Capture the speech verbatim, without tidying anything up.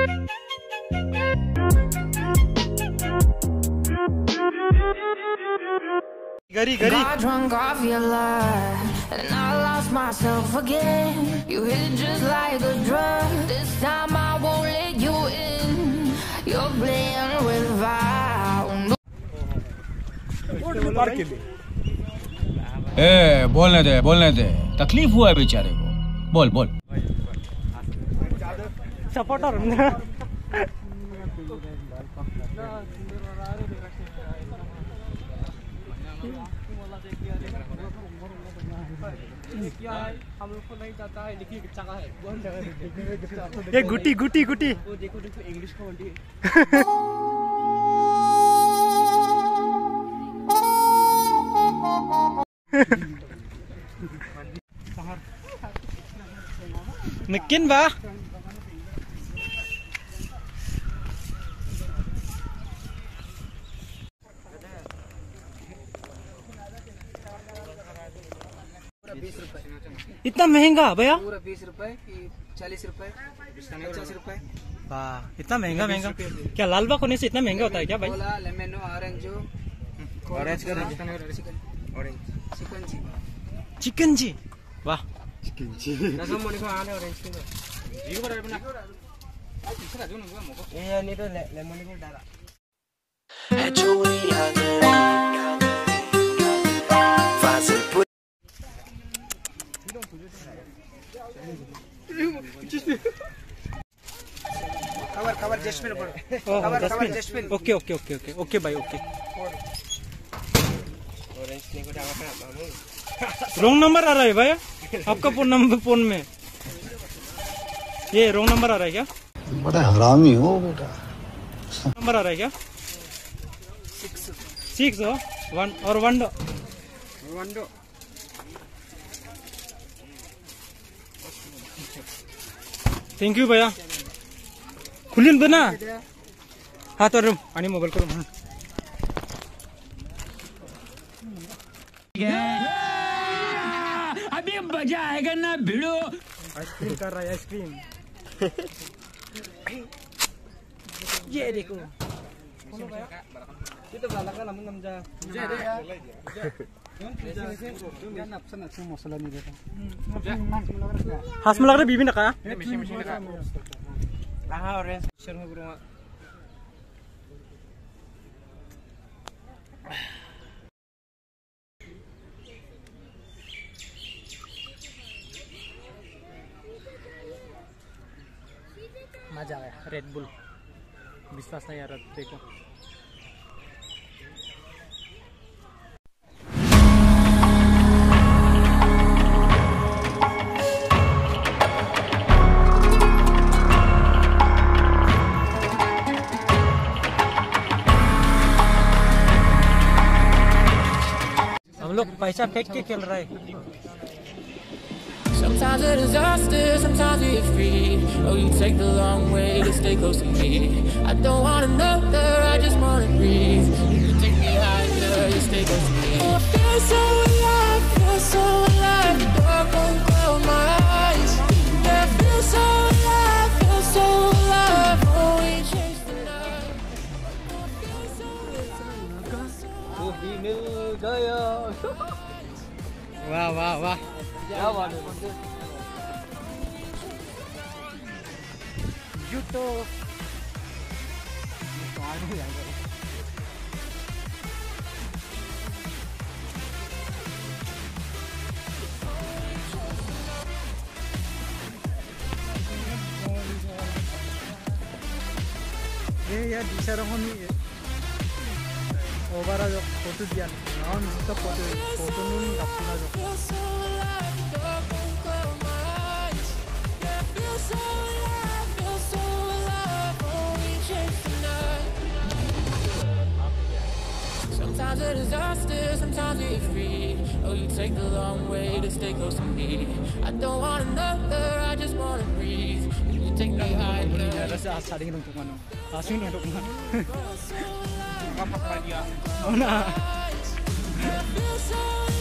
Gari, gari. Got drunk off your love, and I lost myself again. You hit just like a drug. This time I won't let you in. You're playing with fire. ए बोलने दे बोलने दे तकलीफ हुआ है बेचारे को बोल बोल supporter क्या है हम लोग को नहीं जाता है लिखी जगह है बहुत जगह ये गुटी गुटी गुटी वो देखो देखो इंग्लिश का बोलती है Mungkin bah इतना महंगा भैया पूरा बीस रुपए की चालीस रुपए पचास रुपए वाह इतना महंगा महंगा क्या लाल बाग होने से इतना महंगा होता है क्या भाई लेमन ऑरेंज ऑरेंज का ऑरेंज चिकन जी चिकन जी वाह चिकन जी 나서 보니까 안에 오렌지 거 이거 봐라 이거 이거 가지고 거야 먹어 예 아니도 레몬이고 달아 कवर कवर जस्मिन पर cover cover jasmine okay okay okay okay okay भाई ओके ऑरेंज ने को डाला था मामू रॉन्ग नंबर आ रहा है भाई आपका फोन नंबर फोन में ये रॉन्ग नंबर आ रहा है क्या बड़ा हरामी हो बेटा नंबर आ रहा है क्या सिक्स सिक्स हो वन और वन दो वन दो थैंक यू भैया खुलीन बना हाथ और आणि मोबाईल करून अभी मजा आएगा ना भिड़ो आइसक्रीम कर रहा है आइसक्रीम ये देखो itu galaknya namun namja हाथ में लग रहा बीबी ना कहा aha orange shirme buruma मजा आया रेड बुल विश्वास नहीं आ रहा देखो हम लोग पैसा फेंक के खेल रहे हैं Sometimes a disaster, sometimes we're free. Oh, you take the long way to stay close to me. I don't want another, I just want to breathe. You take me higher, you stay close to me. Oh, I feel so alive, feel so alive. Dark won't cloud my eyes. Yeah, I feel so alive, feel so alive. Oh, we chase the night. Oh, I feel so alive. वो भी मिल गया वाह वाह वाह क्या बात है you तो ये यार दिशा रंगोनी ओबारा जो फोटो दिया नाम इसका फोटो फोटो नहीं अपना जो Sometimes a disaster, sometimes we're free. Oh, you take the long way to stay close to me. I don't want another, I just want to breathe. You take me higher. rasa saling untuk mana asing untuk mana apa dia oh nah I feel so